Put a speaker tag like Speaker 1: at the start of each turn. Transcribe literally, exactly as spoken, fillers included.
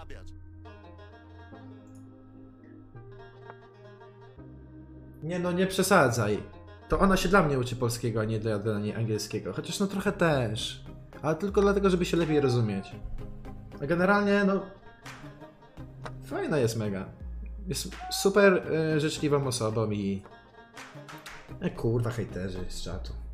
Speaker 1: Nie no, nie przesadzaj. To ona się dla mnie uczy polskiego, a nie dla, dla niej angielskiego. Chociaż no trochę też. Ale tylko dlatego, żeby się lepiej rozumieć. A generalnie, no... Fajna jest mega. Jest super y, życzliwą osobą i... E, kurwa, hejterzy z czatu.